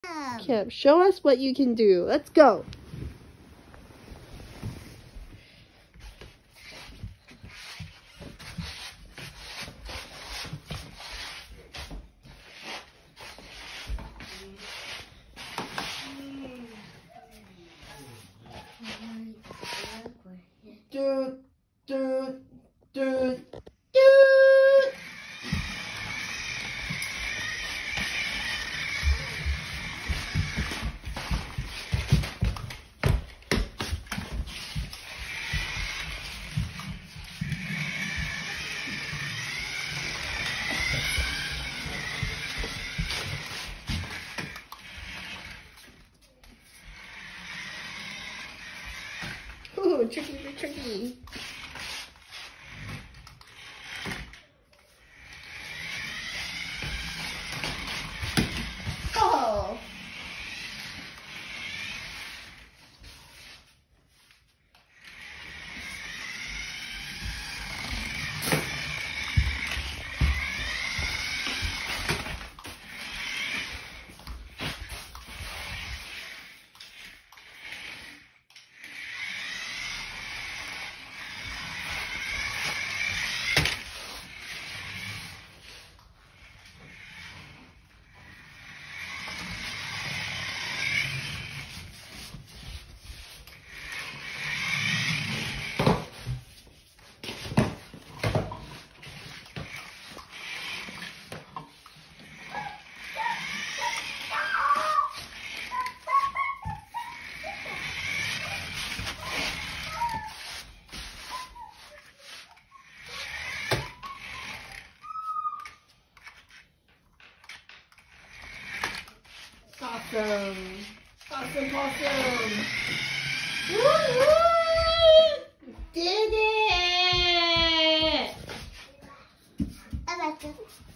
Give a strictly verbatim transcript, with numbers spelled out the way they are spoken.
Kim, show us what you can do. Let's go. Do, do, do, do. Ooh, tricky for tricky. Oh. Awesome. Awesome, awesome. Woo-hoo! Did it! I like it.